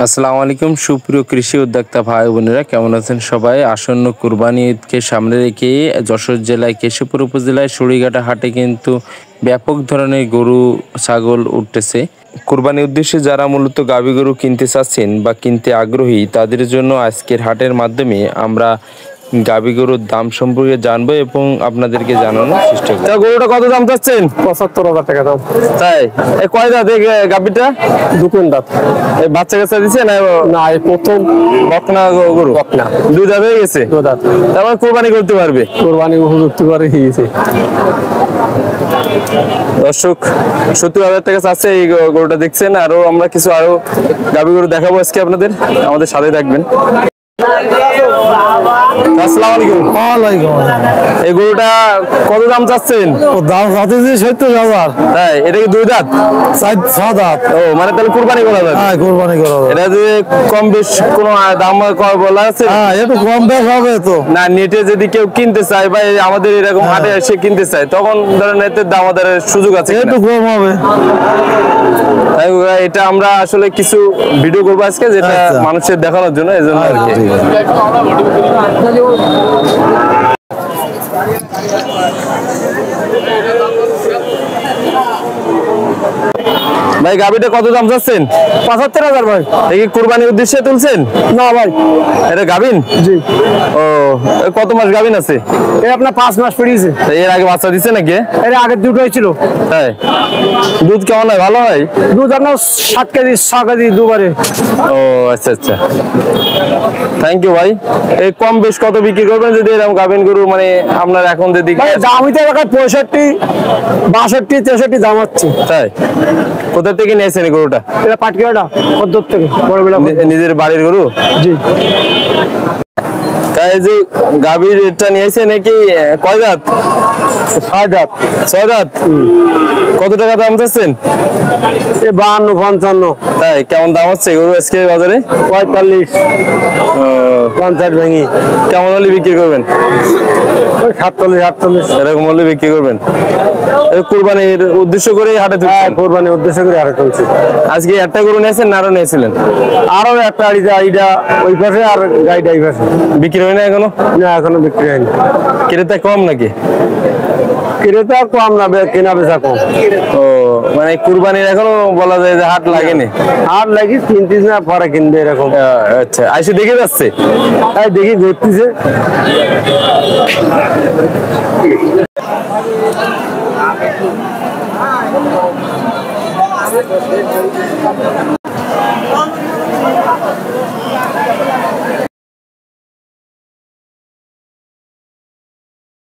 আসসালামু আলাইকুম সুপ্রিয় কৃষি উদ্যোক্তা ভাই বোনেরা, কেমন আছেন সবাই? আসন্ন কুরবানি ঈদকে সামনে রেখে যশোর জেলায় কেশবপুর উপজেলায় সুরিঘাটা হাটে কিন্তু ব্যাপক ধরনের গরু ছাগল উঠতেছে। কুরবানির উদ্দেশ্যে যারা মূলত গাভী গরু কিনতে চাচ্ছেন বা কিনতে আগ্রহী, তাদের জন্য আজকের হাটের মাধ্যমে আমরা গাভী গরুর দাম সম্পর্কে জানবো এবং আপনাদেরকে জানানোর চেষ্টা করব। গরুটা কত দাম চাচ্ছেন? ৭৫,০০০ টাকা দাম। তাই? কয় দাঁত গাভীটা? দুই দাঁত। বাচ্চা কাচ্চা দিচ্ছে না? না, এই প্রথম বকনা গরু। বকনা। দুই দাঁত হয়ে গেছে? দুই দাঁত। তারপর কোরবানি করতে পারবে? কোরবানি উপযুক্ত করে গিয়েছে। দর্শক, ৭০,০০০ টাকা চাচ্ছে এই গরুটা দেখছেন। আরো আমরা কিছু গাভী গরু দেখাবো আজকে আপনাদের, আমাদের সাথে থাকবেন। আসসালামু আলাইকুম। ওয়ালাইকুম আসসালাম। এই গরুটা কত দাম চাচ্ছেন? দাম চাচ্ছি ৭০,০০০। তাই? এটা কি দুই দাঁত? ৬ দাঁত। ও, মানে তাহলে কুরবানি করা যাবে? হ্যাঁ, কোরবানি করা হবে। এটা যে কম বেশ কোনো দাম বলা আছে? হ্যাঁ, একটু কম বেশ হবে তো। না, নেটে যদি কেউ কিনতে চায় বা আমাদের এরকম হাটে এসে কিনতে চায়, তখন ধরেন এতে দাম আদারের সুযোগ আছে? একটু কম হবে। তাই এটা আমরা আসলে কিছু ভিডিও করবো আজকে, যেটা মানুষের দেখানোর জন্য, এই জন্য আর কি। ভাই, গাভীটা কত দাম চাচ্ছেন? ৭৫,০০০ ভাই। এই কুরবানির উদ্দেশ্যে তুলছেন? না ভাই। এটা গাভীন? জি। ও, কত মাস গাভীন আছে? এই আপনার 5 মাস পেরিয়েছে। এর আগে বাচ্চা দিচ্ছে নাকি? এর আগে দুটোই ছিল। তাই? দুধ কেমন হয়? ভালো হয়? দুধ আপনার 7 কেজি 6 কেজি দুবারে। ও আচ্ছা আচ্ছা, থ্যাংক ইউ ভাই। এই কম বেশ কত বিক্রি করবেন যদি এরকম গাভীন গরু, মানে আপনার এখন যদি দাম হইতে এলাকায় 65, 62, 63 দাম হচ্ছে। তাই? কোথা থেকে নিয়েছেন এই গরুটা? এটা পাটকিয়াটা কদ্দুর থেকে বড়বেলা। নিজের বাড়ির গরু? জি। তাই যে গাভীর এটা নিয়েছে নাকি? কয় দাঁত? 6 দাঁত। 6 দাঁত। কত টাকা দাম চাচ্ছেন? 52, 55। তাই? কেমন দাম হচ্ছে গরু আজকে বাজারে? 45, 50 ভেঙে। কেমন হলে বিক্রি করবেন? 47, 48। এরকম হলে বিক্রি করবেন? কুরবানির উদ্দেশ্য করে হাটে তুলছেন? কোরবানির উদ্দেশ্য করে হাটে তুলছি। আজকে একটা গরু নিয়েছেন না আরো নিয়েছিলেন? আরো একটা আইডা ওই পাশে আর গাইডা এই পাশে। বিক্রি হয় না এখনো? না, এখনো বিক্রি হয়নি। ক্রেতা কম নাকি? ক্রেতা কম না, কেনা বেচা কম। ও, মানে কুরবানির এখনো বলা যায় যে হাট লাগেনি? আর লাগি কিনতিস না, পরে কিনবে এরকম। আচ্ছা, আইসে দেখে যাচ্ছে? তাই দেখি ঘুরতেছে।